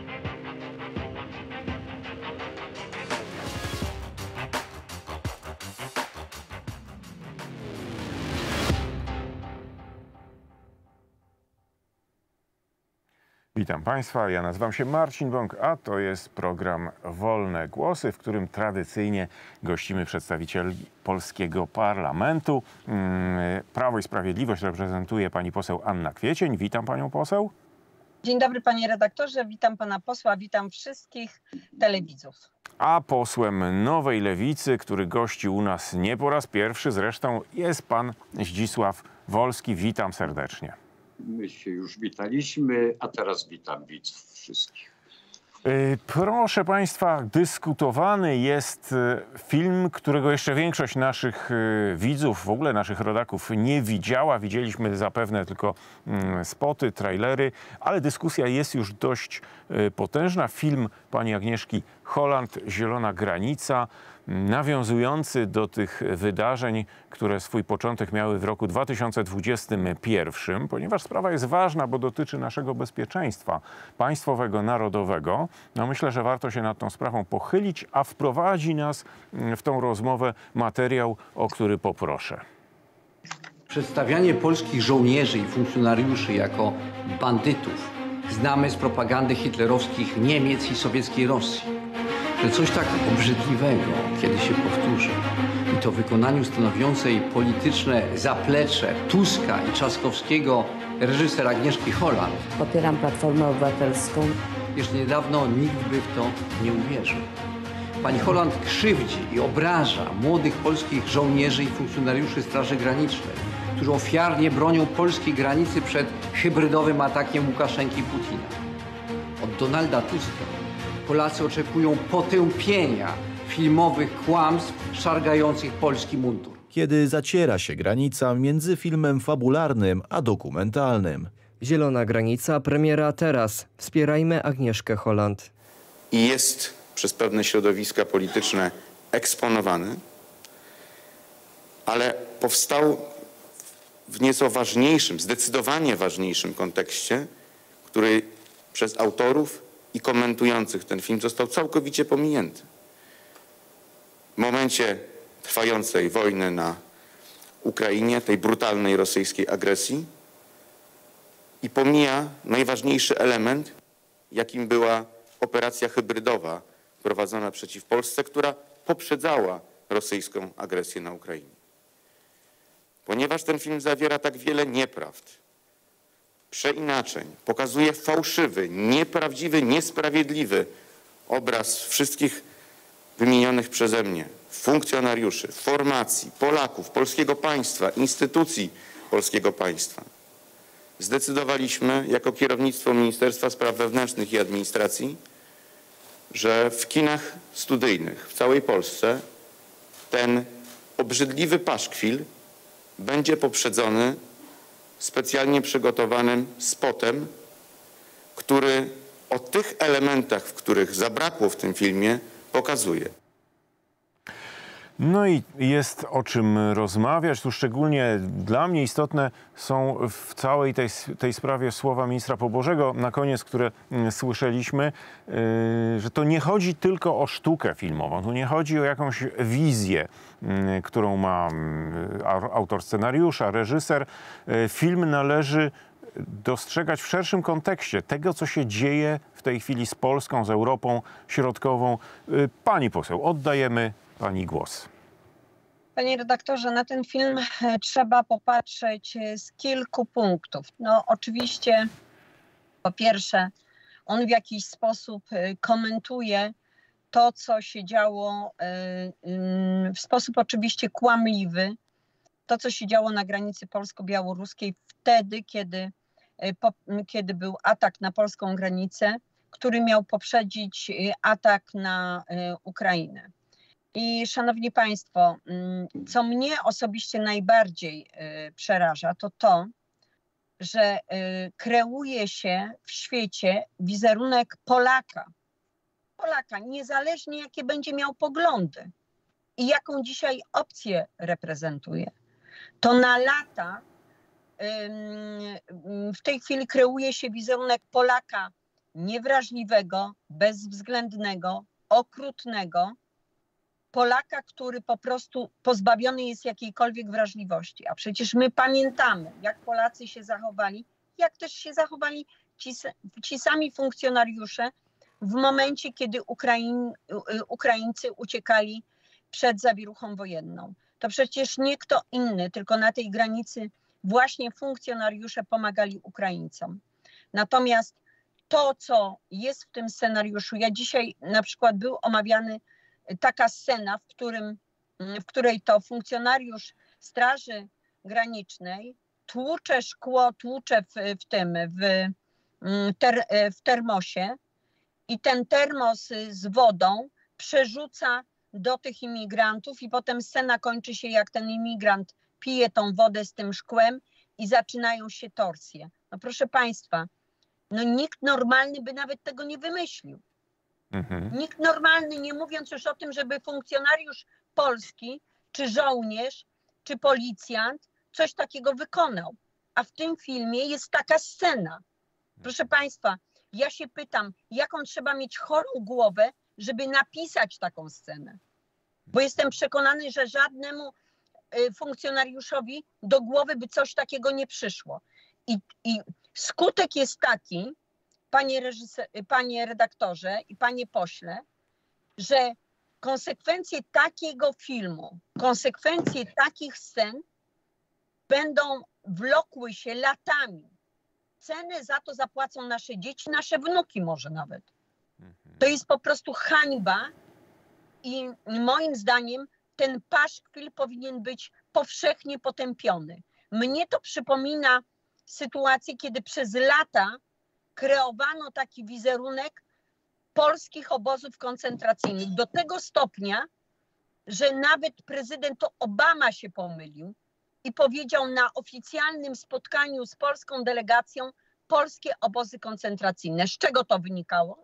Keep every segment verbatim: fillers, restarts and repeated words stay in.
Witam Państwa, ja nazywam się Marcin Bąk, a to jest program Wolne Głosy, w którym tradycyjnie gościmy przedstawicieli polskiego parlamentu. Prawo i Sprawiedliwość reprezentuje pani poseł Anna Kwiecień. Witam panią poseł. Dzień dobry panie redaktorze, witam pana posła, witam wszystkich telewidzów. A posłem Nowej Lewicy, który gości u nas nie po raz pierwszy, zresztą jest pan Zdzisław Wolski. Witam serdecznie. My się już witaliśmy, a teraz witam widzów wszystkich. Proszę Państwa, dyskutowany jest film, którego jeszcze większość naszych widzów, w ogóle naszych rodaków nie widziała. Widzieliśmy zapewne tylko spoty, trailery, ale dyskusja jest już dość potężna. Film pani Agnieszki Holland, Zielona granica, nawiązujący do tych wydarzeń, które swój początek miały w roku dwa tysiące dwudziestym pierwszym, ponieważ sprawa jest ważna, bo dotyczy naszego bezpieczeństwa państwowego, narodowego. No myślę, że warto się nad tą sprawą pochylić, a wprowadzi nas w tą rozmowę materiał, o który poproszę. Przedstawianie polskich żołnierzy i funkcjonariuszy jako bandytów znamy z propagandy hitlerowskich Niemiec i sowieckiej Rosji. Że coś tak obrzydliwego, kiedy się powtórzy, i to w wykonaniu stanowiącej polityczne zaplecze Tuska i Trzaskowskiego reżyser Agnieszki Holland. Popieram Platformę Obywatelską. Jeszcze niedawno nikt by w to nie uwierzył. Pani Holland krzywdzi i obraża młodych polskich żołnierzy i funkcjonariuszy Straży Granicznej, którzy ofiarnie bronią polskiej granicy przed hybrydowym atakiem Łukaszenki i Putina. Od Donalda Tuska Polacy oczekują potępienia filmowych kłamstw szargających polski mundur. Kiedy zaciera się granica między filmem fabularnym a dokumentalnym. Zielona granica, premiera teraz. Wspierajmy Agnieszkę Holland. I jest przez pewne środowiska polityczne eksponowany, ale powstał w nieco ważniejszym, zdecydowanie ważniejszym kontekście, który przez autorów i komentujących ten film został całkowicie pominięty. W momencie trwającej wojny na Ukrainie, tej brutalnej rosyjskiej agresji, i pomija najważniejszy element, jakim była operacja hybrydowa prowadzona przeciw Polsce, która poprzedzała rosyjską agresję na Ukrainie. Ponieważ ten film zawiera tak wiele nieprawd, przeinaczeń, pokazuje fałszywy, nieprawdziwy, niesprawiedliwy obraz wszystkich wymienionych przeze mnie funkcjonariuszy, formacji, Polaków, polskiego państwa, instytucji polskiego państwa. Zdecydowaliśmy jako kierownictwo Ministerstwa Spraw Wewnętrznych i Administracji, że w kinach studyjnych w całej Polsce ten obrzydliwy paszkwil będzie poprzedzony specjalnie przygotowanym spotem, który o tych elementach, w których zabrakło w tym filmie, pokazuje. No i jest o czym rozmawiać. Tu szczególnie dla mnie istotne są w całej tej, tej sprawie słowa ministra Pobożego na koniec, które słyszeliśmy, yy, że to nie chodzi tylko o sztukę filmową, tu nie chodzi o jakąś wizję, yy, którą ma yy, autor scenariusza, reżyser. Yy, film należy dostrzegać w szerszym kontekście tego, co się dzieje w tej chwili z Polską, z Europą Środkową. Yy, pani poseł, oddajemy pani głos. Panie redaktorze, na ten film trzeba popatrzeć z kilku punktów. No oczywiście, po pierwsze, on w jakiś sposób komentuje to, co się działo w sposób oczywiście kłamliwy, to, co się działo na granicy polsko-białoruskiej wtedy, kiedy, kiedy był atak na polską granicę, który miał poprzedzić atak na Ukrainę. I szanowni państwo, co mnie osobiście najbardziej przeraża, to to, że kreuje się w świecie wizerunek Polaka. Polaka, niezależnie jakie będzie miał poglądy i jaką dzisiaj opcję reprezentuje. To na lata w tej chwili kreuje się wizerunek Polaka niewrażliwego, bezwzględnego, okrutnego Polaka, który po prostu pozbawiony jest jakiejkolwiek wrażliwości. A przecież my pamiętamy, jak Polacy się zachowali, jak też się zachowali ci, ci sami funkcjonariusze w momencie, kiedy Ukraiń, Ukraińcy uciekali przed zawieruchą wojenną. To przecież nie kto inny, tylko na tej granicy właśnie funkcjonariusze pomagali Ukraińcom. Natomiast to, co jest w tym scenariuszu, ja dzisiaj na przykład był omawiany taka scena, w, którym, w której to funkcjonariusz Straży Granicznej tłucze szkło, tłucze w, w tym, w, ter, w termosie i ten termos z wodą przerzuca do tych imigrantów i potem scena kończy się, jak ten imigrant pije tą wodę z tym szkłem i zaczynają się torsje. No proszę Państwa, no nikt normalny by nawet tego nie wymyślił. Mhm. Nikt normalny, nie mówiąc już o tym, żeby funkcjonariusz polski, czy żołnierz, czy policjant coś takiego wykonał. A w tym filmie jest taka scena. Proszę Państwa, ja się pytam, jaką trzeba mieć chorą głowę, żeby napisać taką scenę. Bo jestem przekonany, że żadnemu funkcjonariuszowi do głowy by coś takiego nie przyszło. I, i skutek jest taki, panie, reżyser, panie redaktorze i panie pośle, że konsekwencje takiego filmu, konsekwencje takich scen będą wlokły się latami. Cenę za to zapłacą nasze dzieci, nasze wnuki może nawet. To jest po prostu hańba i moim zdaniem ten paszkwil powinien być powszechnie potępiony. Mnie to przypomina sytuację, kiedy przez lata kreowano taki wizerunek polskich obozów koncentracyjnych do tego stopnia, że nawet prezydent Obama się pomylił i powiedział na oficjalnym spotkaniu z polską delegacją polskie obozy koncentracyjne. Z czego to wynikało?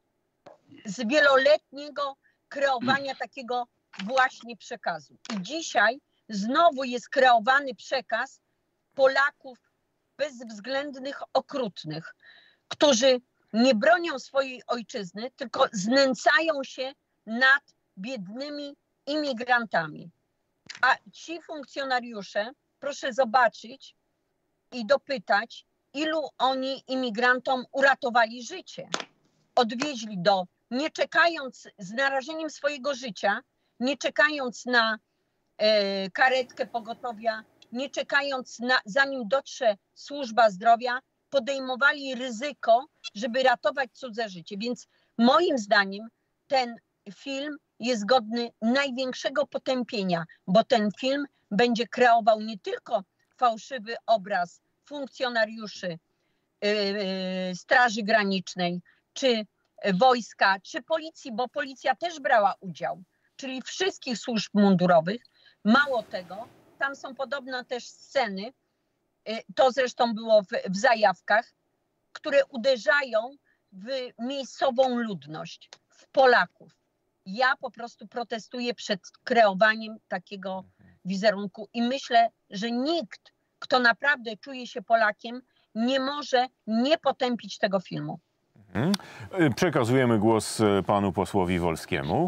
Z wieloletniego kreowania takiego właśnie przekazu. I dzisiaj znowu jest kreowany przekaz Polaków bezwzględnych, okrutnych, którzy nie bronią swojej ojczyzny, tylko znęcają się nad biednymi imigrantami. A ci funkcjonariusze, proszę zobaczyć i dopytać, ilu oni imigrantom uratowali życie. Odwieźli do, nie czekając, z narażeniem swojego życia, nie czekając na e, karetkę pogotowia, nie czekając na, zanim dotrze służba zdrowia, podejmowali ryzyko, żeby ratować cudze życie. Więc moim zdaniem ten film jest godny największego potępienia, bo ten film będzie kreował nie tylko fałszywy obraz funkcjonariuszy yy, yy, Straży Granicznej, czy wojska, czy policji, bo policja też brała udział, czyli wszystkich służb mundurowych. Mało tego, tam są podobno też sceny, to zresztą było w, w zajawkach, które uderzają w miejscową ludność, w Polaków. Ja po prostu protestuję przed kreowaniem takiego wizerunku i myślę, że nikt, kto naprawdę czuje się Polakiem, nie może nie potępić tego filmu. Mhm. Przekazujemy głos panu posłowi Wolskiemu.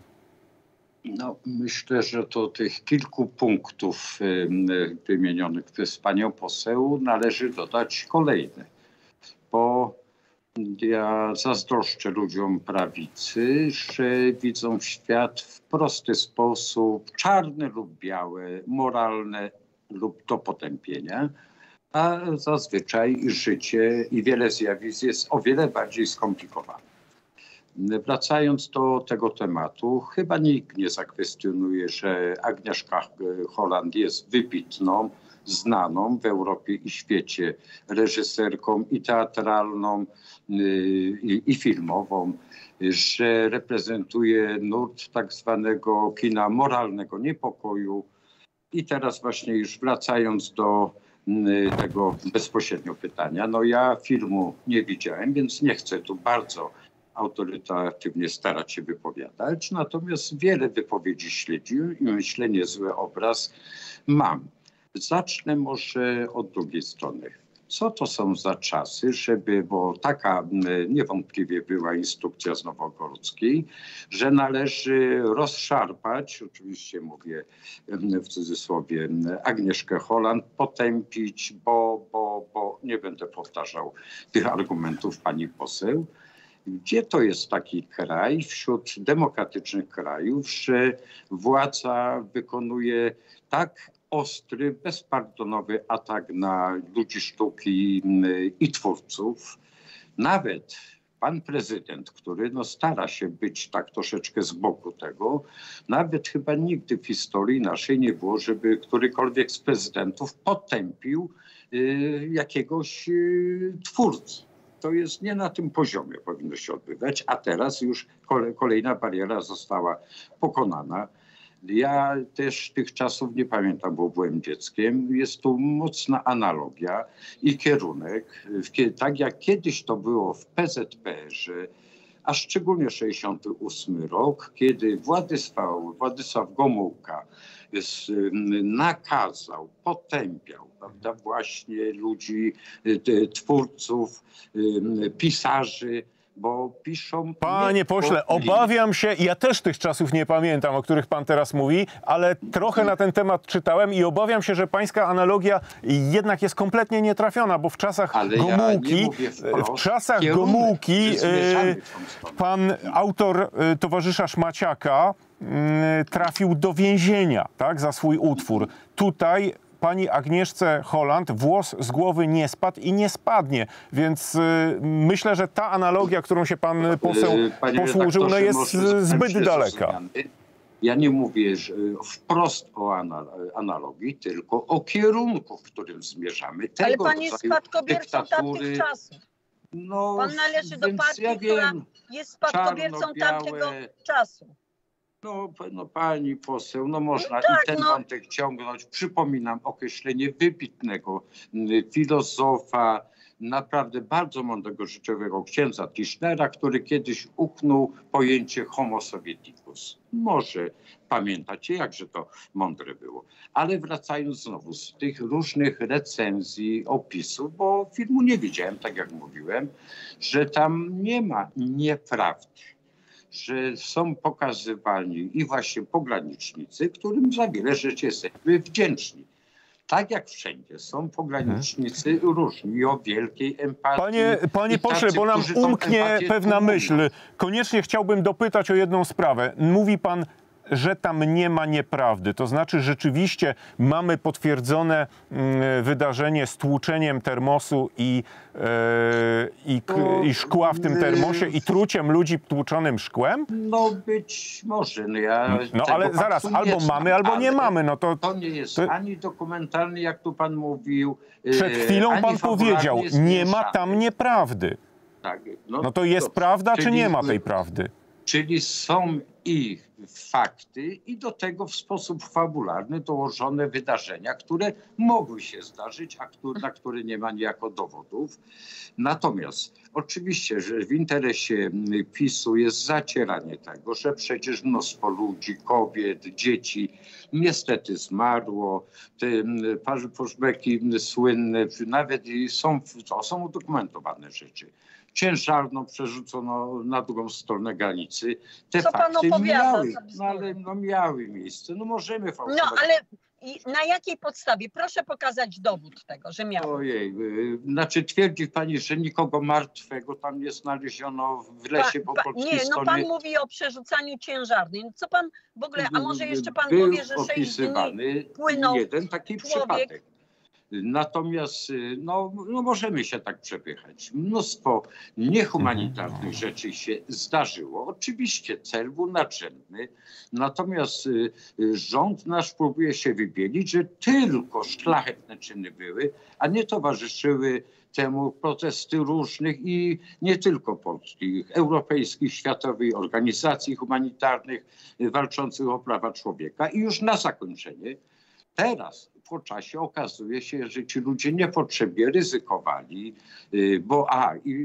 No, myślę, że do tych kilku punktów wymienionych przez panią poseł należy dodać kolejne. Bo ja zazdroszczę ludziom prawicy, że widzą świat w prosty sposób, czarne lub białe, moralne lub do potępienia, a zazwyczaj życie i wiele zjawisk jest o wiele bardziej skomplikowane. Wracając do tego tematu, chyba nikt nie zakwestionuje, że Agnieszka Holland jest wybitną, znaną w Europie i świecie reżyserką i teatralną, i, i filmową, że reprezentuje nurt tak zwanego kina moralnego niepokoju. I teraz właśnie już wracając do tego bezpośrednio pytania, no ja filmu nie widziałem, więc nie chcę tu bardzo autorytatywnie starać się wypowiadać, natomiast wiele wypowiedzi śledziłem i myślę, niezły obraz mam. Zacznę może od drugiej strony. co to są za czasy, żeby, bo taka niewątpliwie była instrukcja z Nowogrodzkiej, że należy rozszarpać, oczywiście mówię w cudzysłowie, Agnieszkę Holland, potępić, bo, bo, bo nie będę powtarzał tych argumentów pani poseł. Gdzie to jest taki kraj wśród demokratycznych krajów, że władza wykonuje tak ostry, bezpardonowy atak na ludzi sztuki i twórców. Nawet pan prezydent, który no stara się być tak troszeczkę z boku tego, nawet chyba nigdy w historii naszej nie było, żeby którykolwiek z prezydentów potępił y, jakiegoś y, twórcę. To jest nie na tym poziomie powinno się odbywać, a teraz już kolejna bariera została pokonana. Ja też tych czasów nie pamiętam, bo byłem dzieckiem. Jest tu mocna analogia i kierunek. Tak jak kiedyś to było w P Z P R-ze, a szczególnie sześćdziesiąty ósmy rok, kiedy Władysław, Władysław Gomułka nakazał, potępiał, prawda, właśnie ludzi, twórców, pisarzy, bo piszą... Panie pośle, obawiam się, ja też tych czasów nie pamiętam, o których pan teraz mówi, ale trochę na ten temat czytałem i obawiam się, że pańska analogia jednak jest kompletnie nietrafiona, bo w czasach ale Gomułki, ja wprost, w czasach kierunek, Gomułki e, pan autor e, towarzysza Szmaciaka e, trafił do więzienia, tak, za swój utwór. Tutaj pani Agnieszce Holland włos z głowy nie spadł i nie spadnie. Więc y, myślę, że ta analogia, którą się pan poseł Panie posłużył, no jest zbyt daleka. Ja nie mówię że wprost o analogii, tylko o kierunku, w którym zmierzamy. Tego ale pan jest spadkobiercą tamtych czasów. No, pan należy do partii, ja która jest spadkobiercą tamtego czasu. No, no pani poseł, no można no tak, i ten no. wątek ciągnąć. Przypominam określenie wybitnego filozofa, naprawdę bardzo mądrego życiowego księdza Tischnera, który kiedyś uknął pojęcie homo sovieticus. Może pamiętacie, jakże to mądre było. Ale wracając znowu z tych różnych recenzji, opisów, bo filmu nie widziałem, tak jak mówiłem, że tam nie ma nieprawdy, że są pokazywani i właśnie pogranicznicy, którym za wiele rzeczy jesteśmy wdzięczni. Tak jak wszędzie są pogranicznicy hmm. różni o wielkiej empatii. Panie, panie pośle, bo nam umknie pewna myśl. Koniecznie chciałbym dopytać o jedną sprawę. Mówi pan, że tam nie ma nieprawdy. To znaczy rzeczywiście mamy potwierdzone y, wydarzenie z tłuczeniem termosu i, y, i, to, i szkła w tym termosie i truciem ludzi tłuczonym szkłem? No być może. No, ja no ale zaraz, albo mamy, albo nie mamy. No to, to nie jest to... ani dokumentalny, jak tu pan mówił. Przed chwilą pan powiedział, nie ma tam nieprawdy. Tak, no, no to jest to, prawda, czyli, czy nie ma tej prawdy? Czyli są i fakty i do tego w sposób fabularny dołożone wydarzenia, które mogły się zdarzyć, a który, na które nie ma niejako dowodów. Natomiast oczywiście, że w interesie PiSu jest zacieranie tego, że przecież mnóstwo ludzi, kobiet, dzieci niestety zmarło. Te flashbacki słynne, nawet są, to są udokumentowane rzeczy. Ciężarną przerzucono na drugą stronę granicy. Te Co fakty pan opowiada? miały, no, ale no miały miejsce. No możemy fałszować. No ale i na jakiej podstawie? Proszę pokazać dowód tego, że miały. Ojej, znaczy twierdzi pani, że nikogo martwego tam nie znaleziono w lesie po polskiej Nie, stronie. no pan mówi o przerzucaniu ciężarnej. Co pan w ogóle, a może jeszcze pan Był powie, że sześć dni płynął jeden taki człowiek. przypadek. Natomiast no, no możemy się tak przepychać. Mnóstwo niehumanitarnych rzeczy się zdarzyło. Oczywiście cel był nadrzędny. Natomiast rząd nasz próbuje się wybielić, że tylko szlachetne czyny były, a nie towarzyszyły temu protesty różnych i nie tylko polskich, europejskich, światowych organizacji humanitarnych walczących o prawa człowieka. I już na zakończenie, teraz po czasie okazuje się, że ci ludzie niepotrzebnie ryzykowali, bo a, i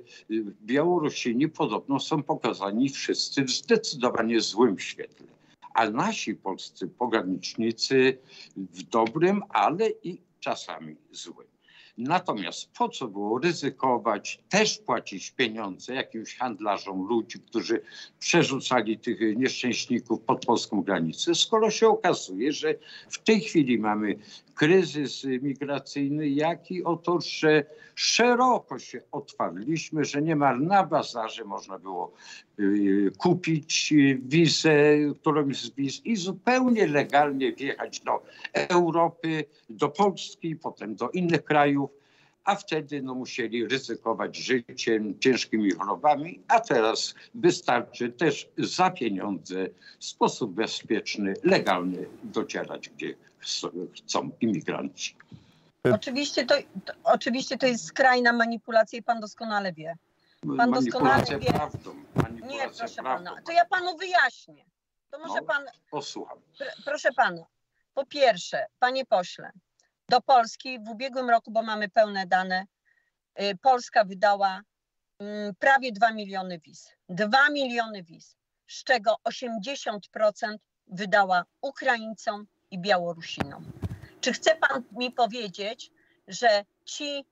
Białorusini podobno są pokazani wszyscy w zdecydowanie złym świetle. A nasi polscy pogranicznicy w dobrym, ale i czasami złym. Natomiast po co było ryzykować, też płacić pieniądze jakimś handlarzom, ludzi, którzy przerzucali tych nieszczęśników pod polską granicę, skoro się okazuje, że w tej chwili mamy kryzys migracyjny, jaki oto, że szeroko się otwarliśmy, że niemal na bazarze można było y, kupić wizę, którąś z wiz i zupełnie legalnie wjechać do Europy, do Polski, potem do innych krajów, a wtedy no, musieli ryzykować życiem, ciężkimi chorobami, a teraz wystarczy też za pieniądze w sposób bezpieczny, legalny docierać, gdzie chcą imigranci. Oczywiście to, to, oczywiście to jest skrajna manipulacja i pan doskonale wie. Pan Manipulacja doskonale wie. prawdą. Manipulacja Nie, proszę prawdą. pana. To ja panu wyjaśnię. To może No, pan... Posłucham. Pr proszę pana, po pierwsze, panie pośle, do Polski w ubiegłym roku, bo mamy pełne dane, y, Polska wydała y, prawie dwa miliony wiz. dwa miliony wiz, z czego osiemdziesiąt procent wydała Ukraińcom i Białorusinom. Czy chce pan mi powiedzieć, że ci,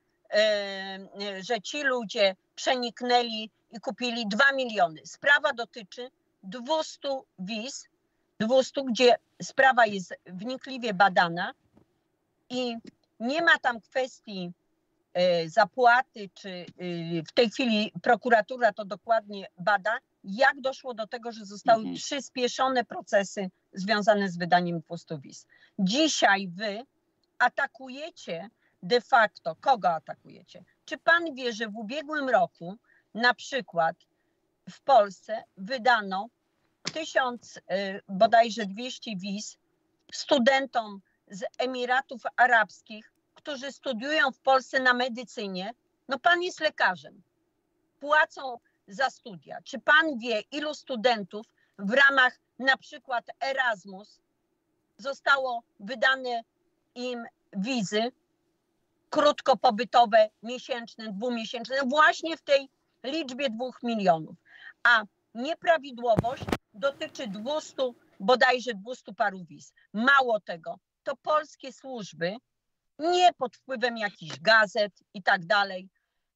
y, że ci ludzie przeniknęli i kupili dwa miliony? Sprawa dotyczy dwustu wiz, dwustu, gdzie sprawa jest wnikliwie badana i nie ma tam kwestii y, zapłaty, czy y, w tej chwili prokuratura to dokładnie bada, jak doszło do tego, że zostały Mhm. przyspieszone procesy związane z wydaniem dwustu wiz. Dzisiaj wy atakujecie de facto, kogo atakujecie? Czy pan wie, że w ubiegłym roku na przykład w Polsce wydano tysiąc, bodajże dwieście wiz studentom z Emiratów Arabskich, którzy studiują w Polsce na medycynie? No pan jest lekarzem, płacą za studia. Czy pan wie, ilu studentów w ramach na przykład Erasmus zostało wydane im wizy krótkopobytowe, miesięczne, dwumiesięczne, właśnie w tej liczbie dwóch milionów. A nieprawidłowość dotyczy dwustu, bodajże dwustu paru wiz. Mało tego, to polskie służby, nie pod wpływem jakichś gazet i tak dalej,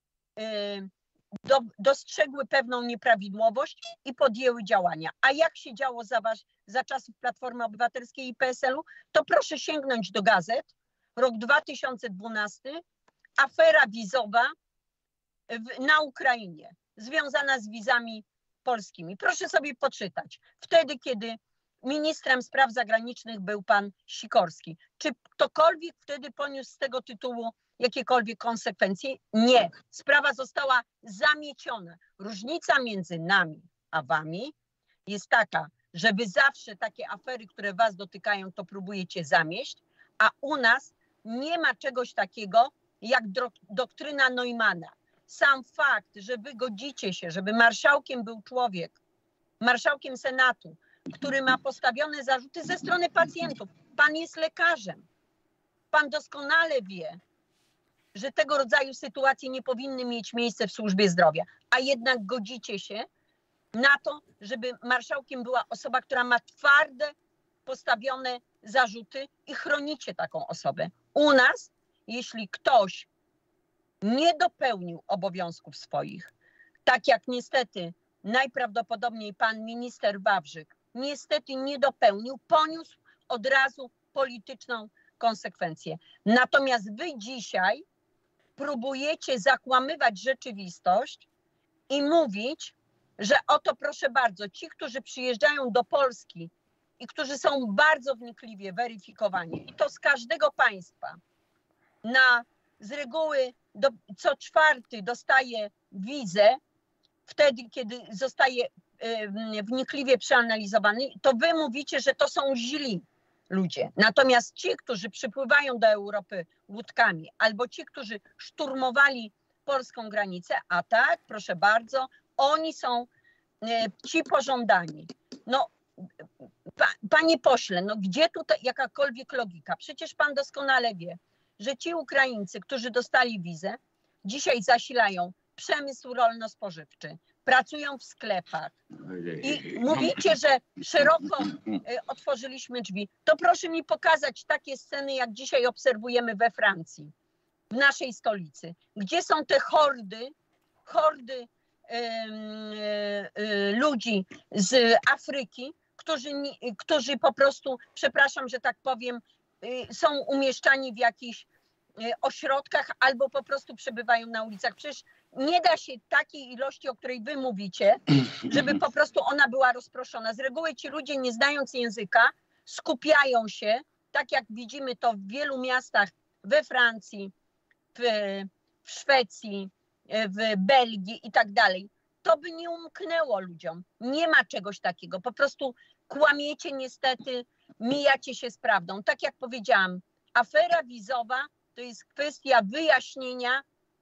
do, dostrzegły pewną nieprawidłowość i podjęły działania. A jak się działo za, was, za czasów Platformy Obywatelskiej i P S L u, to proszę sięgnąć do gazet. Rok dwa tysiące dwunasty, afera wizowa w, na Ukrainie, związana z wizami polskimi. Proszę sobie poczytać. Wtedy, kiedy ministrem spraw zagranicznych był pan Sikorski. Czy ktokolwiek wtedy poniósł z tego tytułu jakiekolwiek konsekwencje? Nie. Sprawa została zamieciona. Różnica między nami a wami jest taka, że wy zawsze takie afery, które was dotykają, to próbujecie zamieść, a u nas nie ma czegoś takiego jak doktryna Neumana. Sam fakt, że wy godzicie się, żeby marszałkiem był człowiek, marszałkiem Senatu, który ma postawione zarzuty ze strony pacjentów. Pan jest lekarzem. Pan doskonale wie, że tego rodzaju sytuacje nie powinny mieć miejsca w służbie zdrowia, a jednak godzicie się na to, żeby marszałkiem była osoba, która ma twarde postawione zarzuty i chronicie taką osobę. U nas, jeśli ktoś nie dopełnił obowiązków swoich, tak jak niestety najprawdopodobniej pan minister Wawrzyk niestety nie dopełnił, poniósł od razu polityczną konsekwencję. Natomiast wy dzisiaj próbujecie zakłamywać rzeczywistość i mówić, że oto proszę bardzo, ci, którzy przyjeżdżają do Polski i którzy są bardzo wnikliwie weryfikowani, i to z każdego państwa, na, z reguły do, co czwarty dostaje wizę, wtedy, kiedy zostaje y, wnikliwie przeanalizowany, to wy mówicie, że to są źli ludzie. Natomiast ci, którzy przypływają do Europy łódkami, albo ci, którzy szturmowali polską granicę, a tak, proszę bardzo, oni są y, ci pożądani. No, pa, panie pośle, no gdzie tutaj jakakolwiek logika? Przecież pan doskonale wie, że ci Ukraińcy, którzy dostali wizę, dzisiaj zasilają przemysł rolno-spożywczy, pracują w sklepach i mówicie, że szeroko otworzyliśmy drzwi. To proszę mi pokazać takie sceny, jak dzisiaj obserwujemy we Francji. w naszej stolicy? Gdzie są te hordy, hordy yy, yy, ludzi z Afryki, którzy, którzy po prostu, przepraszam, że tak powiem, yy, są umieszczani w jakichś yy, ośrodkach albo po prostu przebywają na ulicach? Przecież nie da się takiej ilości, o której wy mówicie, żeby po prostu ona była rozproszona. Z reguły ci ludzie, nie znając języka, skupiają się, tak jak widzimy to w wielu miastach we Francji, w, w Szwecji, w Belgii i tak dalej. To by nie umknęło ludziom. Nie ma czegoś takiego. Po prostu kłamiecie niestety, mijacie się z prawdą. Tak jak powiedziałam, afera wizowa to jest kwestia wyjaśnienia,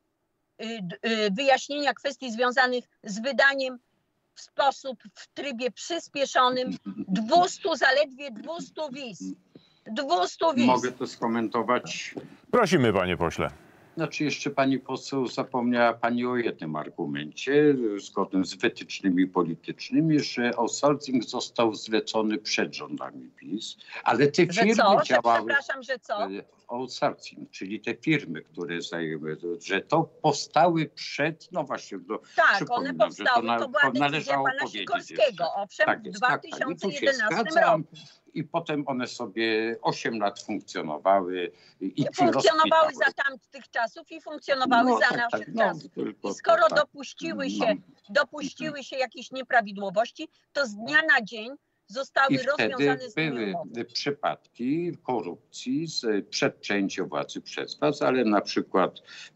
wyjaśnienia kwestii związanych z wydaniem w sposób, w trybie przyspieszonym dwieście, zaledwie dwieście wiz. dwieście wiz. Mogę to skomentować? Prosimy, panie pośle. Znaczy jeszcze pani poseł zapomniała pani o jednym argumencie, zgodnym z wytycznymi politycznymi, że outsourcing został zlecony przed rządami PiS, ale te że firmy co? działały... Że, przepraszam, że co? Outsourcing, czyli te firmy, które zajęły, że to powstały przed, no właśnie, do, tak, one powstały, to, na, to była decyzja należało pana Sikorskiego, owszem, tak w jest, dwa tysiące jedenastym tak, roku. I potem one sobie osiem lat funkcjonowały. I, I funkcjonowały za tamtych czasów i funkcjonowały no, za tak, naszych tak, no, czasów. tylko, I skoro tak, dopuściły się, no. dopuściły się jakieś nieprawidłowości, to z dnia na dzień zostały I rozwiązane wtedy z były przypadki korupcji z, przed przejęciem władzy przez was, ale na przykład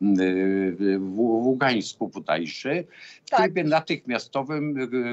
w Ługańsku bodajże w tak. trybie natychmiastowym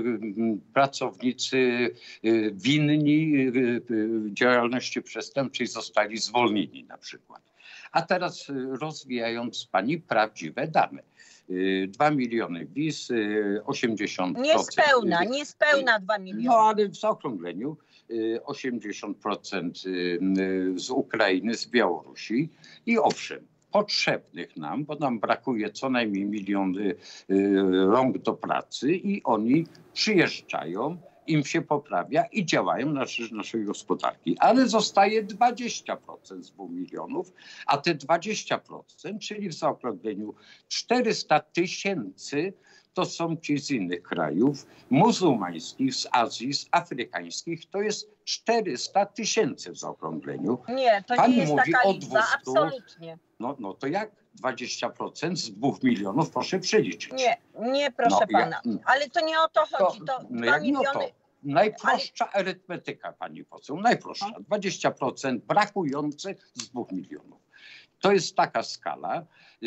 pracownicy winni działalności przestępczej zostali zwolnieni na przykład. A teraz rozwijając pani prawdziwe dane. dwa miliony wiz, osiemdziesiąt procent. Niespełna, niespełna dwa miliony. No ale w zaokrągleniu osiemdziesiąt procent z Ukrainy, z Białorusi i owszem, potrzebnych nam, bo nam brakuje co najmniej miliony rąk do pracy i oni przyjeżdżają, im się poprawia i działają na rzecz naszej gospodarki. Ale zostaje dwadzieścia procent z dwóch milionów, a te dwadzieścia procent, czyli w zaokrągleniu czterysta tysięcy, to są ci z innych krajów muzułmańskich, z Azji, z afrykańskich. To jest czterysta tysięcy w zaokrągleniu. Nie, to Pan nie jest mówi taka o liczba, dwustu, absolutnie. No, no to jak dwadzieścia procent z dwóch milionów, proszę przeliczyć. Nie, nie proszę no, pana. Ja, ale to nie o to chodzi. To, to no dwa miliony... to? Najprostsza ale... arytmetyka, pani poseł, najprostsza. dwadzieścia procent brakujące z dwóch milionów. To jest taka skala.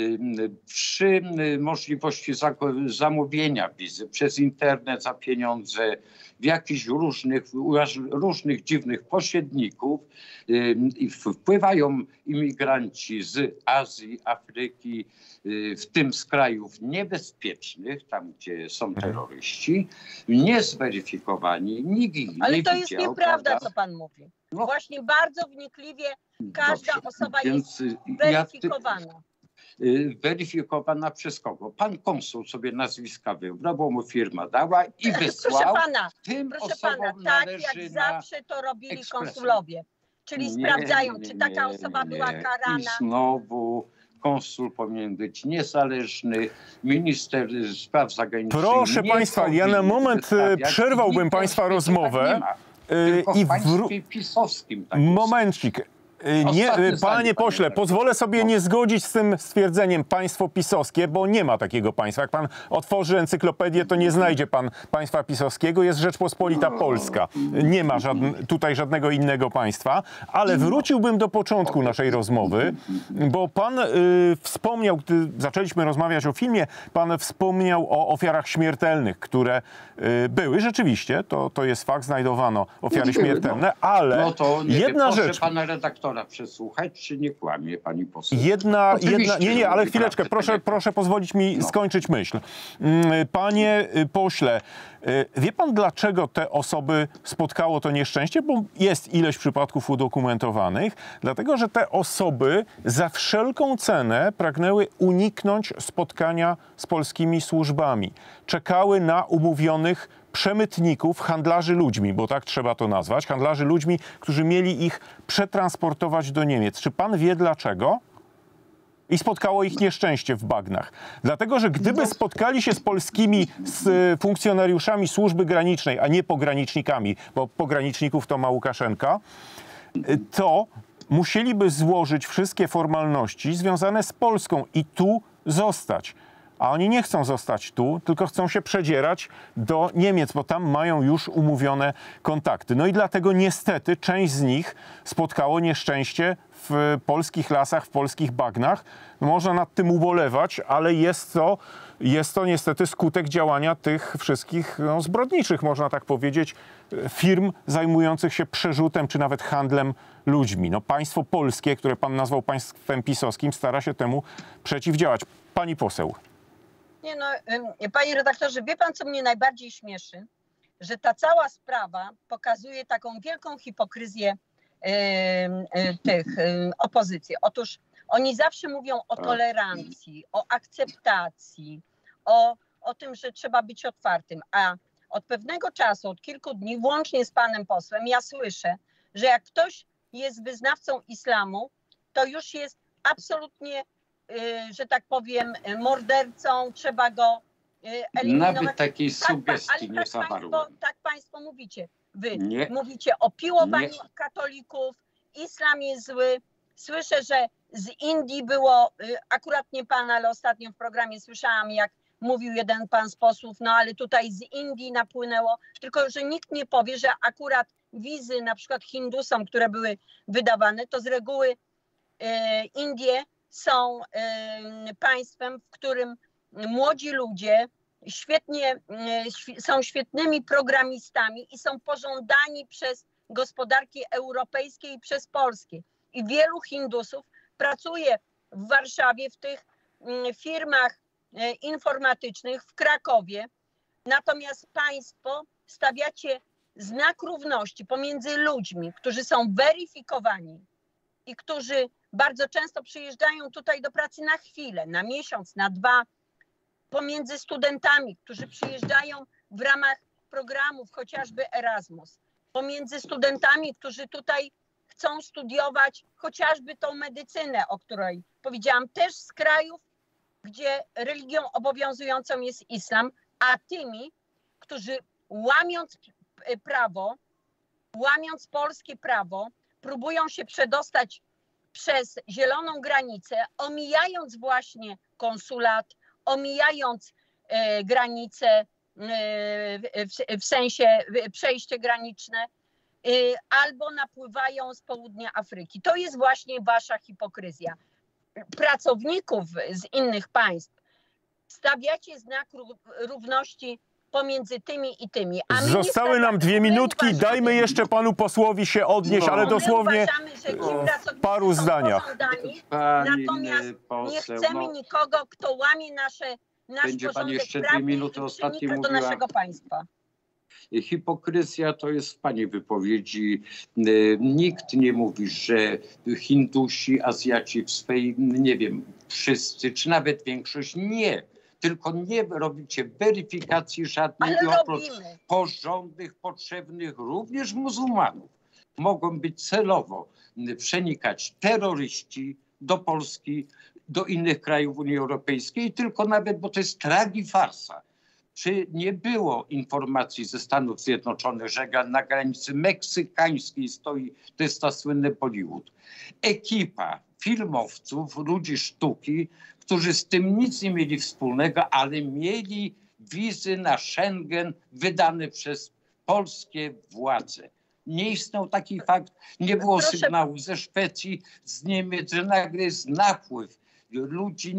Przy możliwości zamówienia wizy przez internet za pieniądze, w jakichś różnych, różnych dziwnych pośredników wpływają imigranci z Azji, Afryki, w tym z krajów niebezpiecznych, tam gdzie są terroryści, niezweryfikowani, nikt ich nie Ale widział. to jest nieprawda, prawda? Co pan mówi. No. Właśnie bardzo wnikliwie każda Dobrze. osoba Więc jest weryfikowana. Ja ty... Weryfikowana przez kogo? Pan konsul sobie nazwiska wybrał, bo mu firma dała i wysłał. Proszę pana, tym proszę pana tak jak zawsze to robili ekspresem. konsulowie. Czyli nie, sprawdzają, nie, czy taka osoba nie, była karana. I znowu konsul powinien być niezależny, minister spraw zagranicznych. Proszę państwa, ja na moment przerwałbym państwa rozmowę. Tylko w I w państwie pisowskim. Tak momencik. Nie, panie pośle, pozwolę sobie nie zgodzić z tym stwierdzeniem państwo pisowskie, bo nie ma takiego państwa. Jak pan otworzy encyklopedię, to nie znajdzie pan państwa pisowskiego. Jest Rzeczpospolita Polska. Nie ma żadne, tutaj żadnego innego państwa. Ale wróciłbym do początku naszej rozmowy, bo pan y, wspomniał, gdy zaczęliśmy rozmawiać o filmie, pan wspomniał o ofiarach śmiertelnych, które y, były. Rzeczywiście, to, to jest fakt, znajdowano ofiary śmiertelne, ale no to nie jedna wiem, rzecz... pana redaktora przesłuchać, czy nie kłamie pani poseł? Jedna, jedna, nie, nie, ale chwileczkę, proszę, proszę pozwolić mi no. skończyć myśl. Panie pośle, wie pan, dlaczego te osoby spotkało to nieszczęście? Bo jest ileś przypadków udokumentowanych. Dlatego, że te osoby za wszelką cenę pragnęły uniknąć spotkania z polskimi służbami. Czekały na umówionych przemytników, handlarzy ludźmi, bo tak trzeba to nazwać, handlarzy ludźmi, którzy mieli ich przetransportować do Niemiec. Czy pan wie dlaczego? i spotkało ich nieszczęście w bagnach. Dlatego, że gdyby spotkali się z polskimi z funkcjonariuszami służby granicznej, a nie pogranicznikami, bo pograniczników to ma Łukaszenka, to musieliby złożyć wszystkie formalności związane z Polską i tu zostać. A oni nie chcą zostać tu, tylko chcą się przedzierać do Niemiec, bo tam mają już umówione kontakty. No i dlatego niestety część z nich spotkało nieszczęście w polskich lasach, w polskich bagnach. Można nad tym ubolewać, ale jest to, jest to niestety skutek działania tych wszystkich no, zbrodniczych, można tak powiedzieć, firm zajmujących się przerzutem czy nawet handlem ludźmi. No, państwo polskie, które pan nazwał państwem pisowskim, stara się temu przeciwdziałać. Pani poseł. Nie no, panie redaktorze, wie pan, co mnie najbardziej śmieszy? Że ta cała sprawa pokazuje taką wielką hipokryzję e, e, tych e, opozycji. Otóż oni zawsze mówią o tolerancji, o akceptacji, o, o tym, że trzeba być otwartym, a od pewnego czasu, od kilku dni, włącznie z panem posłem, ja słyszę, że jak ktoś jest wyznawcą islamu, to już jest absolutnie, że tak powiem, mordercą, trzeba go eliminować. Nawet takiej tak, sugestii ale nie tak zawarłem. państwo, tak państwo mówicie. Wy Nie. mówicie o piłowaniu Nie. katolików, islam jest zły. Słyszę, że z Indii było, akurat nie pan, ale ostatnio w programie słyszałam, jak mówił jeden pan z posłów, no ale tutaj z Indii napłynęło, tylko że nikt nie powie, że akurat wizy na przykład Hindusom, które były wydawane, to z reguły e, Indie są e, państwem, w którym młodzi ludzie świetnie, e, są świetnymi programistami i są pożądani przez gospodarki europejskie i przez polskie. I wielu Hindusów pracuje w Warszawie w tych mm, firmach e, informatycznych w Krakowie. Natomiast państwo stawiacie znak równości pomiędzy ludźmi, którzy są weryfikowani i którzy bardzo często przyjeżdżają tutaj do pracy na chwilę, na miesiąc, na dwa, pomiędzy studentami, którzy przyjeżdżają w ramach programów chociażby Erasmus, pomiędzy studentami, którzy tutaj chcą studiować chociażby tą medycynę, o której powiedziałam, też z krajów, gdzie religią obowiązującą jest islam, a tymi, którzy łamiąc prawo, łamiąc polskie prawo, próbują się przedostać przez zieloną granicę, omijając właśnie konsulat, omijając e, granice e, w, w sensie przejście graniczne, e, albo napływają z południa Afryki. To jest właśnie wasza hipokryzja. Pracowników z innych państw stawiacie znak równości pomiędzy tymi i tymi. A my Zostały nam dwie minutki, uważamy, dajmy jeszcze panu posłowi się odnieść, no, ale dosłownie w paru zdaniach. Natomiast nie chcemy no, nikogo, kto łamie nasze, nasz będzie pani jeszcze dwie prawny minuty i ostatnie do mówiła. naszego państwa. Hipokryzja to jest w pani wypowiedzi. Nikt nie mówi, że Hindusi, Azjaci w swej, nie wiem, wszyscy, czy nawet większość nie. Tylko nie robicie weryfikacji żadnej i oprócz porządnych, potrzebnych również muzułmanów mogą być celowo przenikać terroryści do Polski, do innych krajów Unii Europejskiej, tylko nawet, bo to jest tragifarsa. Czy nie było informacji ze Stanów Zjednoczonych, że na granicy meksykańskiej stoi, to jest ta słynny Bollywood, ekipa filmowców, ludzi sztuki, którzy z tym nic nie mieli wspólnego, ale mieli wizy na Schengen wydane przez polskie władze. Nie istniał taki fakt, nie było Proszę. sygnału ze Szwecji, z Niemiec, że nagle jest napływ ludzi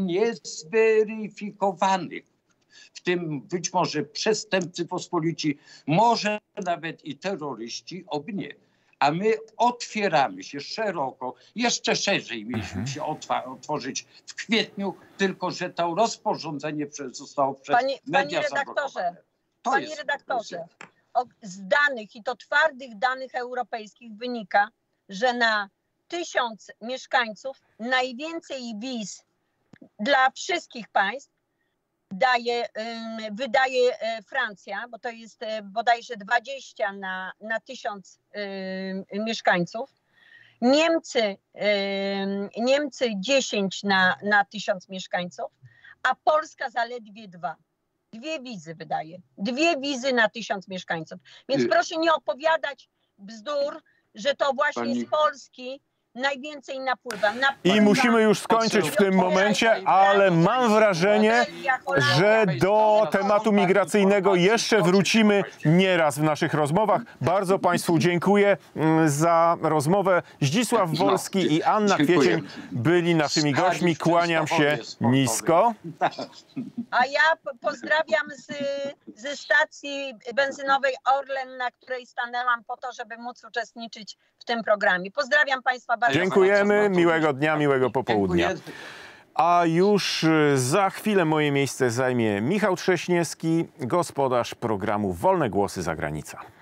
niezweryfikowanych, w tym być może przestępcy pospolici, może nawet i terroryści, oby nie. A my otwieramy się szeroko, jeszcze szerzej mieliśmy się otworzyć w kwietniu, tylko że to rozporządzenie zostało przez Panie, media panie redaktorze, to panie jest redaktorze, o, z danych i to twardych danych europejskich wynika, że na tysiąc mieszkańców najwięcej wiz dla wszystkich państw daje, wydaje Francja, bo to jest bodajże dwadzieścia na, na tysiąc mieszkańców. Niemcy, Niemcy dziesięć na, na tysiąc mieszkańców, a Polska zaledwie dwa. Dwie wizy wydaje. Dwie wizy na tysiąc mieszkańców. Więc proszę nie opowiadać bzdur, że to właśnie Pani... z Polski najwięcej napływa. napływa. I musimy już skończyć w tym momencie, ale mam wrażenie, że do tematu migracyjnego jeszcze wrócimy nieraz w naszych rozmowach. Bardzo Państwu dziękuję za rozmowę. Zdzisław Wolski i Anna Kwiecień byli naszymi gośćmi. Kłaniam się nisko. A ja pozdrawiam z, ze stacji benzynowej Orlen, na której stanęłam po to, żeby móc uczestniczyć w tym programie. Pozdrawiam Państwa bardzo. Dziękujemy, miłego dnia, miłego popołudnia. A już za chwilę moje miejsce zajmie Michał Trześniewski, gospodarz programu Wolne Głosy za Granica.